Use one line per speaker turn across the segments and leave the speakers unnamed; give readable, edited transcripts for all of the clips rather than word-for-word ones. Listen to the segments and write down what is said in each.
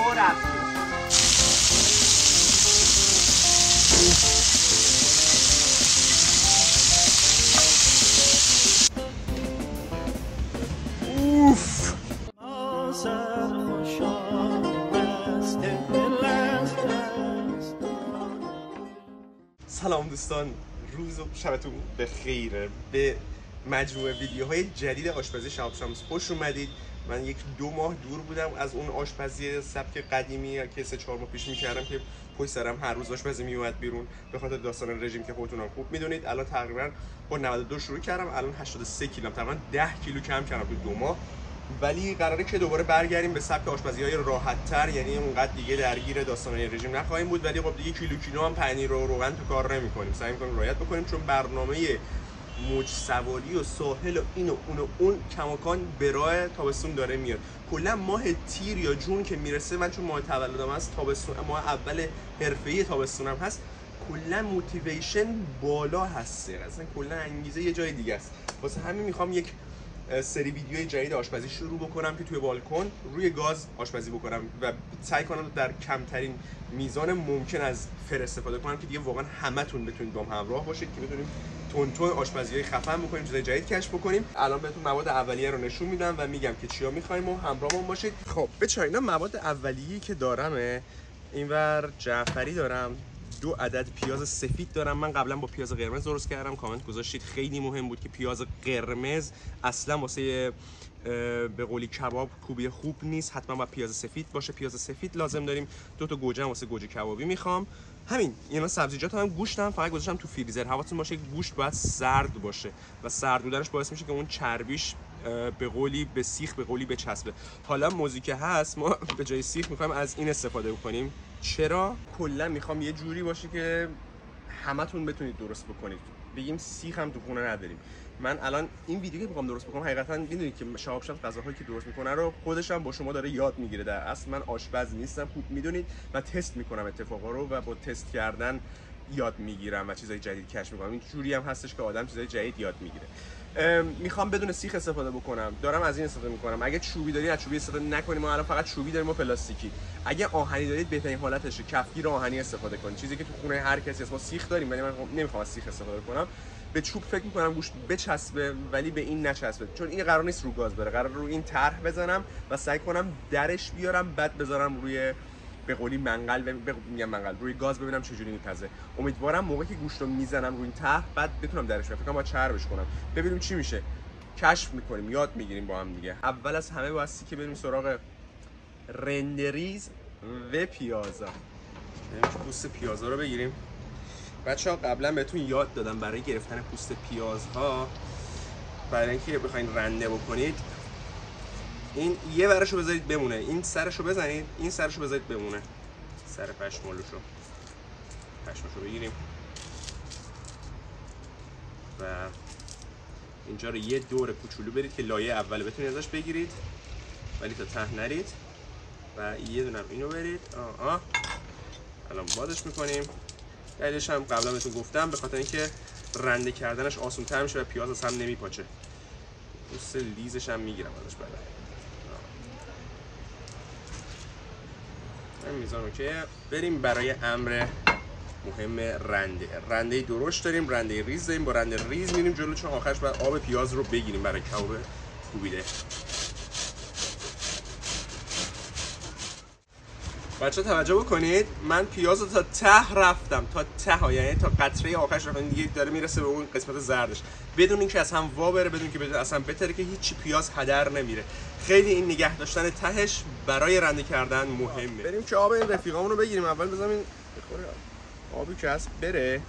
و رفتیم.
اوف. سلام دوستان، روز و شبتون بخیر. به مجموعه ویدیوهای جدید آشپزی شهاب شمس خوش اومدید. من 1-2 ماه دور بودم از اون آشپزی سبک قدیمی که 3-4 ماه پیش میکردم که پشت سرم هر روز آشپزی میومد بیرون به خاطر داستان رژیم که خودتون هم خوب میدونید. الان تقریبا با 92 شروع کردم، الان 83 کیلوام، تقریبا 10 کیلو کم کردم تو 2 ماه. ولی قراره که دوباره برگردیم به سبک آشپزی‌های راحت‌تر، یعنی اونقدر دیگه درگیر داستان‌های رژیم نخواهیم بود، ولی خب دیگه کیلو هم پنیر و روغن تو کار نمی‌کنیم، سعی می‌کنیم رعایت بکنیم، چون برنامه موج سواری و ساحل و این و اون و اون کماکان به راه تابستون داره میاد. کلا ماه تیر یا جون که میرسه، من چون ماه تولدم هست، تابستون ماه اول حرفه‌ای تابستونم هست، کلا موتیویشن بالا هسته، اصلا کلا انگیزه یه جای دیگه است. واسه همین میخوام یک سری ویدیوی جدید آشپزی شروع بکنم که توی بالکن روی گاز آشپزی بکنم و سعی کنم در کمترین میزان ممکن از فر استفاده کنم که دیگه واقعا همتون بتونید با هم همراه باشید که بتونیم تون آشپزی‌های خفن بکنیم، چیزای جدید کشف بکنیم. الان بهتون مواد اولیه رو نشون میدم و میگم که چیا می‌خوایم و همراهمون باشید. خب بچاینا، مواد اولیه‌ای که دارم، اینور جعفری دارم، 2 عدد پیاز سفید دارم. من قبلا با پیاز قرمز درست کردم، کامنت گذاشتید، خیلی مهم بود که پیاز قرمز اصلا واسه به قولی کباب کوبی خوب نیست، حتما با پیاز سفید باشه. پیاز سفید لازم داریم. 2 تا گوجه واسه گوجه کبابی میخوام. همین. اینا سبزیجات هم گوشتم فقط گذاشتم تو فریزر. حواستون باشه گوشت باید سرد باشه و سرد بودنش باعث میشه که اون چربیش به قولی به سیخ، به قولی بچسبه. حالا موضوعی که هست، ما به جای سیخ میخوایم از این استفاده بکنیم. چرا؟ کلا میخوام یه جوری باشه که همتون بتونید درست بکنید. بگیم سیخ هم تو خونه نداریم. من الان این ویدیو که میخوام درست بکنم، حقیقتا میدونید که شهاب شمس غذاهایی که درست میکنه رو خودش هم با شما داره یاد میگیره. در اصل من آشپز نیستم، خوب میدونید، و تست میکنم اتفاقا رو و با تست کردن یاد میگیرم و چیزای جدید کشف میکنم. این جوری هم هستش که آدم چیزای جدید یاد میگیره. میخوام بدون سیخ استفاده بکنم، دارم از این استفاده میکنم. اگه چوبی دارید از چوبی استفاده نکنیم، ما الان فقط چوبی داریم و پلاستیکی. اگه آهنی دارید بهترین حالتشه کفگیر آهنی استفاده کنید، چیزی که تو خونه هر کسی هست. ما سیخ داریم ولی من نمیخوام از سیخ استفاده کنم. به چوب فکر میکنم گوشت بچسبه ولی به این نچسبه، چون این قرار نیست رو گاز بره، قرار رو این طرح بزنم و سعی کنم درش بیارم، بعد بذارم روی به قولی منقل، میگم منقل، روی گاز، ببینم چجوری میپزه. امیدوارم موقعی که گوشت رو میزنم روی این طرح بعد بتونم درش بیارم. فکر کنم باید چربش کنم، ببینیم چی میشه. کشف میکنیم، یاد میگیریم با هم دیگه. اول از همه بایستی که بریم سراغ رندریز و پیازا. پوست پیازا رو بگیریم. بچه‌ها قبلا بهتون یاد دادم برای گرفتن پوست پیازها، برای اینکه بخواید رنده بکنید، این یه ورشو بذارید بمونه، این سرشو بزنید، این سرشو بذارید بمونه، سر پشمالوشو، پشمشو بگیریم و اینجا رو یه دور کوچولو برید که لایه اول بتونید ازش بگیرید ولی تا ته نرید، و یه دونه اینو برید. الان بادش میکنیم. دلیلش هم قبلا بهتون گفتم، به خاطر اینکه رنده کردنش آسان‌تر میشه و پیاز از هم نمیپاچه. پوست لیزش هم میگیرم ازش بعدا. این میزان اوکیه. بریم برای امر مهم رنده درشت داریم، رنده ریز داریم. با رنده ریز میریم جلو، چون آخرش باید آب پیاز رو بگیریم برای کباب کوبیده. بچه توجه بکنید، من پیاز رو تا ته رفتم، تا ته، یعنی تا قطره آخرش رفتم، دیگه داره میرسه به اون قسمت زردش، بدون اینکه از هم وا بره، بدون که اصلا بتره، که هیچ پیاز هدر نمیره. خیلی این نگه داشتن تهش برای رنده کردن مهمه. بریم که آب این رفیقامون رو بگیریم. اول بذاریم این بخوره، آبی که هست بره.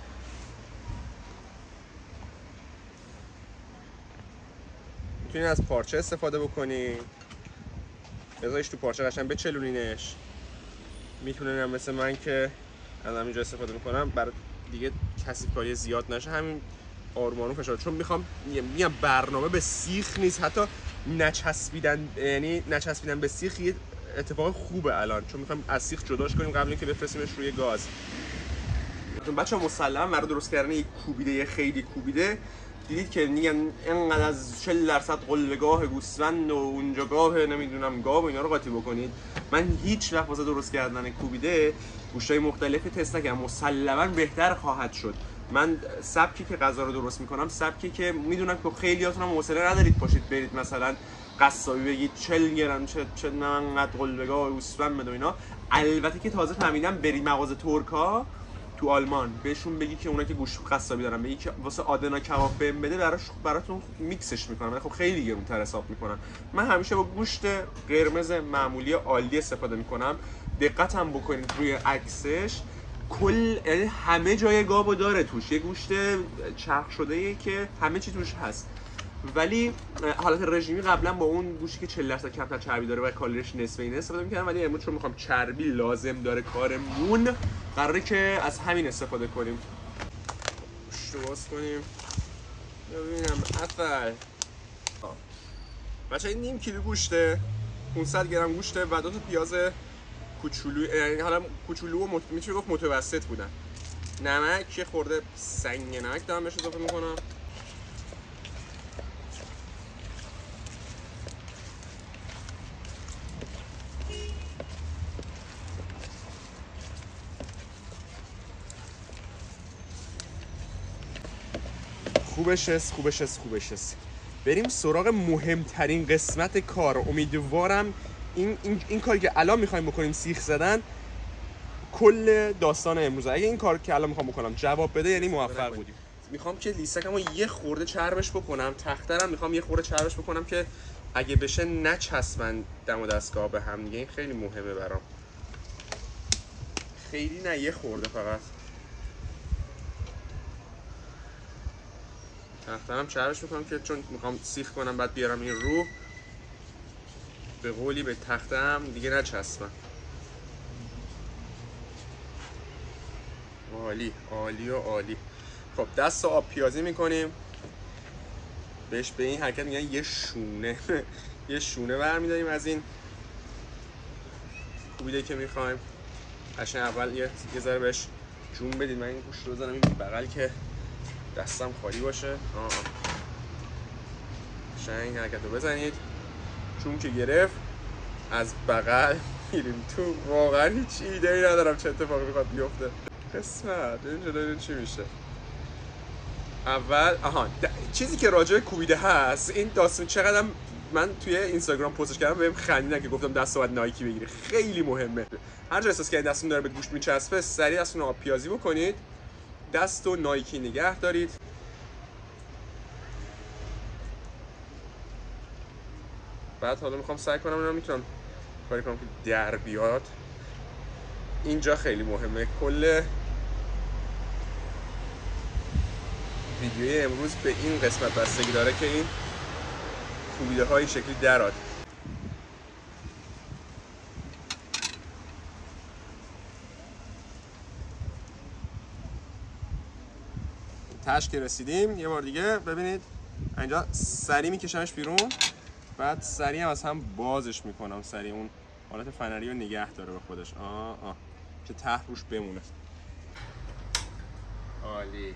میتونید از پارچه استفاده بکنید، بذاریش تو پارچه قشنگ بچلونینش. میتونن هم مثل من که از همینجا استفاده میکنم، برای دیگه کثیف کاری زیاد نشه، همین آروم آروم فشار. چون میخوام میگم برنامه به سیخ نیست، حتی نچسبیدن، یعنی نچسبیدن به سیخ یه اتفاق خوبه الان، چون میخوام از سیخ جداش کنیم قبل اینکه بفرستیمش روی گاز. بچه‌ها مسلما برای درست کردن یک کوبیده خیلی کوبیده دیدید که میگن اینقدر از 40% قلبگاه گوسفند و اونجا گاه نمیدونم گاو و اینا رو قاطی بکنید. من هیچ وقت واسه درست کردن کوبیده گوشتای مختلفی تست نکردم، مسلما بهتر خواهد شد. من سبکی که غذا رو درست میکنم سبکی که میدونم که خیلیاتون هم حوصله ندارید پاشید برید مثلا قصابی بگید 40 گرم چه انقدر قلبگاه گوسفند بده اینا. البته که تازه فهمیدم برید مغازه ترکا تو آلمان بهشون بگی که اونا که گوشت قصابی دارن بگی که واسه آدنا کباب بهم بده براتون میکسش میکنن، ولی خب خیلی گرونتر حساب میکنن. من همیشه با گوشت قرمز معمولی عالی استفاده میکنم. دقتم بکنید روی عکسش یعنی همه جای گاوو داره توش، یه گوشت چرخ شده‌ایه که همه چی توش هست. ولی حالت رژیمی قبلا با اون گوشتی که 40% کمتر چربی داره و کالریش نصف اینه استفاده می‌کردم، ولی امروز چون می‌خوام چربی لازم داره کارمون قراره که از همین استفاده کنیم. گوشت باز کنیم ببینم عفل. بچه‌ها این نیم کیلو گوشته، 500 گرم گوشته و 2 تا پیاز کوچولو، یعنی حالا کوچولو و میشه گفت متوسط بودن. نمک یه خورده سنگ نمک دارم بهش اضافه می‌کنم. خوبش است. بریم سراغ مهمترین قسمت کار. امیدوارم این کاری که الان میخوایم بکنیم سیخ زدن کل داستان امروزه. اگه این کار که الان میخوام بکنم جواب بده یعنی موفق بودیم. میخوام که لیستکمو یه خورده چربش بکنم، تخترم میخوام یه خورده چربش بکنم که اگه بشه نچسبن دم و دستگاه به هم دیگه. این خیلی مهمه برام. خیلی نه، یه خورده فقط. تخترم چربش میکنم که چون میخوام سیخ کنم بعد بیارم این رو به قولی به تختم دیگه نچسبن. عالی. خب دست آب پیازی میکنیم بهش، به این حرکت میگن یه شونه یه شونه برمیداریم از این کوبیده که میخوایم. قشنگ اول یه ذره بهش جون بدید. من این گوشت رو بزنم این بغل که دستم خالی باشه. قشنگ حرکت رو بزنید. چون که گرفت از بغل میریم تو. واقعا هیچ ایده ای ندارم چه اتفاقی میخواد بیفته. قسمت این جلوی چی میشه. اول چیزی که راجع کوبیده هست این داستان چقدر من توی اینستاگرام پستش کردم بهم خندیدن که گفتم دستو باید نایکی بگیری. خیلی مهمه. هر جا احساس کردید دستتون داره به گوشت میچسبه سریع دستتون آب پیازی بکنید، دستو نایکی نگه دارید. بعد حالا میخوام سعی کنم اینا میتونم کاری کنم که در بیاد. اینجا خیلی مهمه. کل ویدیوی امروز به این قسمت بستگی داره که این کوبیده های شکلی دراد. تاش که رسیدیم یه بار دیگه ببینید اینجا سری میکشمش بیرون، بعد سری هم از هم بازش میکنم. سری اون حالت فنری رو نگه داره به خودش. که ته روش بمونه. عالی.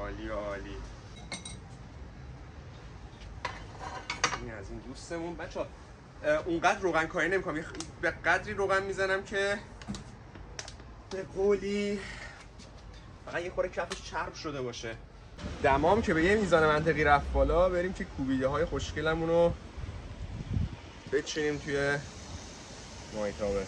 این از این دوستمون. بچه‌ها اونقدر روغن کاری نمی‌کنم، به قدری روغن میزنم که به قولی فقط یه خورده کفش چرب شده باشه. دمام که به یه میزان منطقی رفت بالا، بریم که کوبیده های خوشگلمون رو بچینیم توی مایتابه.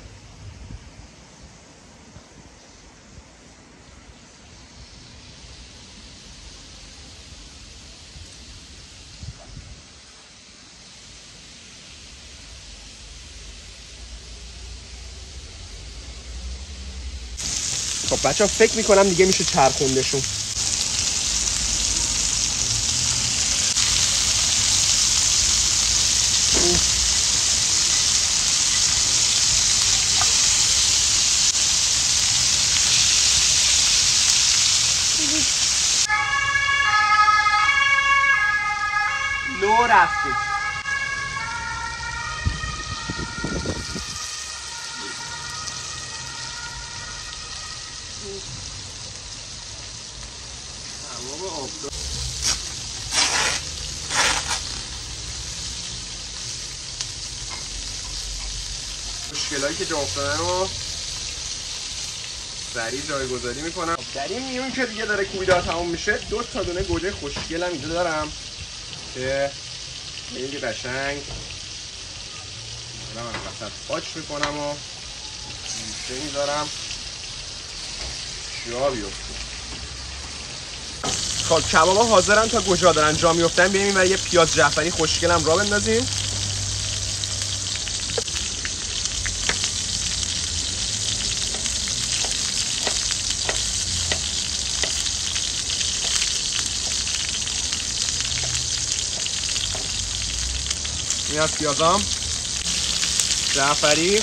خب بچه ها فکر میکنم دیگه میشه چرخوندشون. لو رفتیم. خوشگلایی که جا افتادن رو سریع جایگذاری میکنم. در این میون که دیگه داره کوبیدار تموم میشه 2 تا دونه گوجه خوشگل هم اینجا دارم که خیلی قشنگ دارم وسط پاچ میکنم و گوشه میذارم جا بیفته. خب کبابا حاضرن تا کجا دارن جا میفتن. بیایم اینور یه پیاز جعفری خوشگلم را بندازیم. این از پیازام جعفری.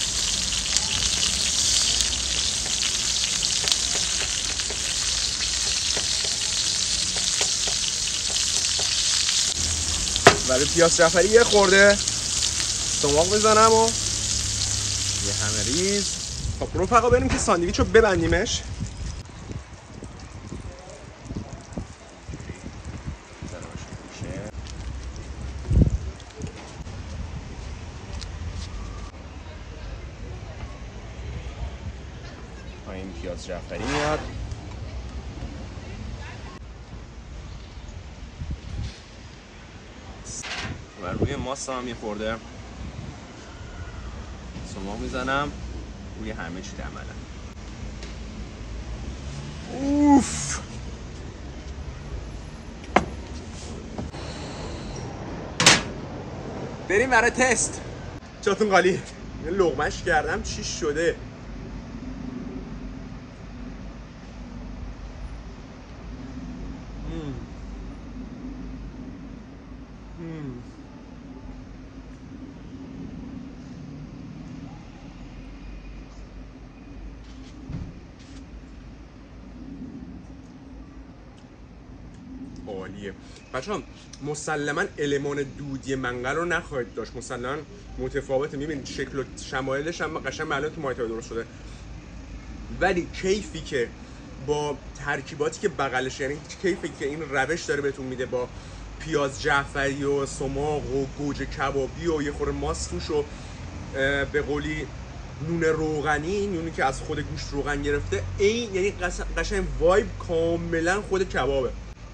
برای پیاز جعفری یه خورده سماق بزنم و یه همه ریز. خب رفقا بریم که ساندویچ رو ببندیمش. این پیاز جعفری میاد و روی ماست هم یه خورده سماق میزنم روی همه چی عملا. اوف بریم برای تست. جاتون خالی. یه لقمه‌اش کردم چی شده. عالیه بچه‌ها. مسلما المان دودی منقل رو نخواهید داشت. مسلما متفاوته. میبینید شکل و شمایلش هم قشنگ معلومه تو مایتابه درست شده، ولی کیفی که با ترکیباتی که بغلش، یعنی کیفی که این روش داره بهتون میده با پیاز جعفری و سماق و گوجه کبابی و یه خورده ماست توش و به قولی نون روغنی، نونی که از خود گوشت روغن گرفته، این یعنی قشنگ وایب کاملا خود کبابه.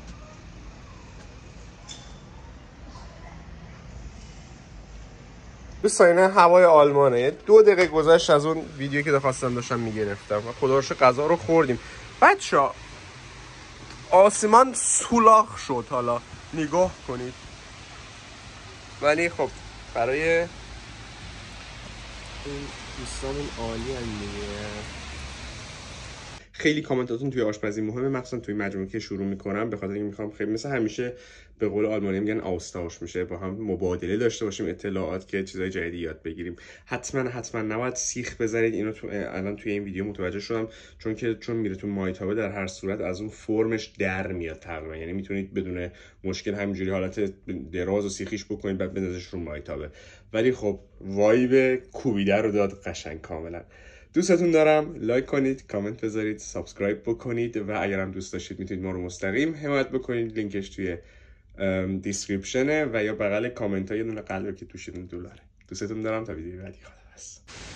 دوستان هوای آلمانه. 2 دقیقه گذشت از اون ویدیو که خواستم داشتم میگرفتم و خدا رو شکر غذا رو خوردیم. بچه‌ها آسمان سولاخ شد، حالا نگاه کنید. ولی خب برای این دوستامون عالی هم دیگه. خیلی کامنتاتون توی آشپزی مهمه، مخصوصا توی مجموعه که شروع میکنم، به خاطر اینکه میخوام خیلی مثل همیشه به قول آلمانی میگن آوستاش میشه، با هم مبادله داشته باشیم اطلاعات که چیزای جدیدی یاد بگیریم. حتما نباید سیخ بذارید. اینو الان توی این ویدیو متوجه شدم، چون میره تو مایتابه در هر صورت از اون فرمش در میاد تقریبا. یعنی میتونید بدون مشکل همینجوری حالت دراز و سیخیش بکنید بعد بندازش رو مایتابه. ولی خب وایب کوبیده رو داد قشنگ کاملا. دوستتون دارم. لایک کنید، کامنت بذارید، سابسکرایب بکنید و اگر هم دوست داشتید میتونید ما رو مستقیم حمایت بکنید. لینکش توی دیسکریپشنه و یا بغل کامنت ها یه دونه قلبه که توش $2. دوستتون دارم. تا ویدیو بعدی خداحافظ.